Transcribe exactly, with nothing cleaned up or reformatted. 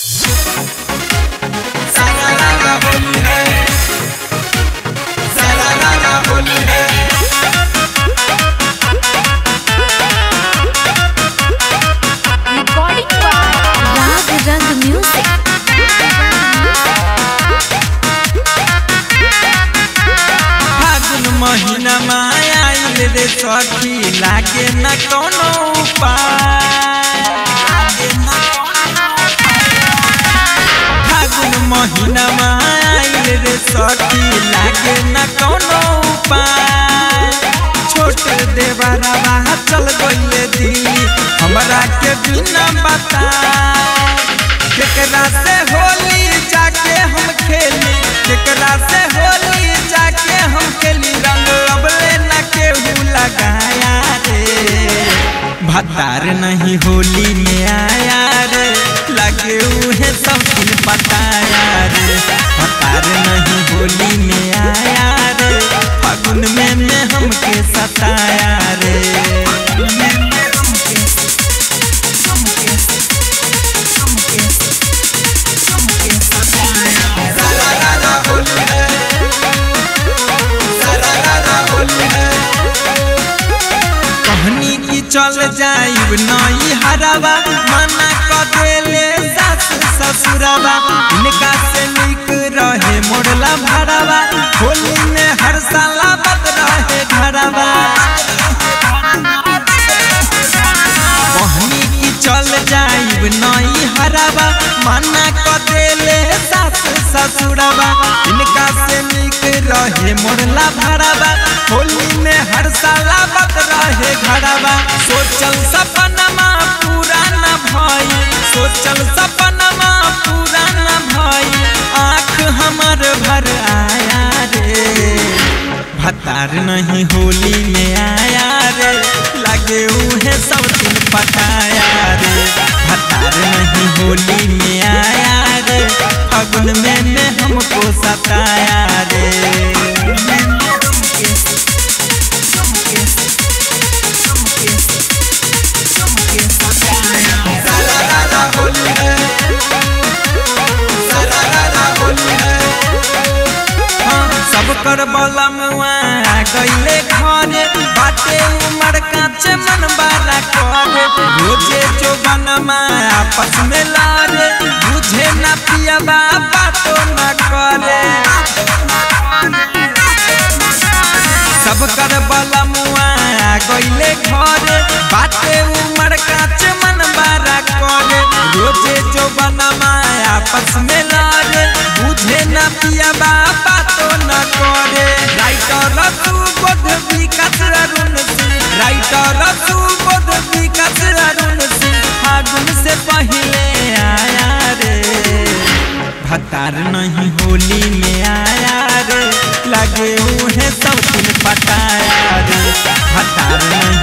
महीना माया रे सखी लागे न कोनो उपाय। फागुन महीना माया रे सखी लागे न कोनो उपाय। छोट देवरवा चल गइले दिल्ली हमरा के बिना बताए। केकरा से होली जाके हम खेली, केकरा से होली जाके हम खेली, रंग अबले न केहू लगाया रे। भतार नहीं होली में आया रे, लगे उहे सब दिन बताया रे। भतार नहीं होली में आया रे, फागुन में में हमके सताया रे। कहनी की चल जाइब नई हरावा, मना क देले सास ससुरवा। इनका से निक रहे मोड़ला भरावा, होली में हर साला बद रहे घरवा। कहनी की चल जाइब नई हरावा, मना क देले सास ससुरवा। इनका से निक रहे मोड़ला भरावा, होली में हर साला बद रहे घरवा। सोचल सपनमा पूरा न भई, सोचल सपनमा पूरा न भई, आँख हमर भर आया रे। भतार नहीं होली में आया रे, लगे उहे सब दिन पटाया रे। भतार नहीं होली में आया रे, फागुन में में हमको सताया रे। सब कर बला मुआ गइले घरे, बाटे उमर काचे मन बारा करे। रोजे जो बनमा आपस में लारे, बुझे न पिया बातो न करे। सब कर बला मुआ गइले घरे, बाटे उमर काचे मन बारा करे। रोजे जो बनमा आपस में लारे, बुझे न पिया बातो न करे। राइटर सुबोध विकास अरुण सिंह, राइटर सुबोध विकास अरुण सिंह, फागुन से पहले आया रे। भतार नहीं होली में आया रे, लगे उन्हें सब दिन पटाया रे। भतार नहीं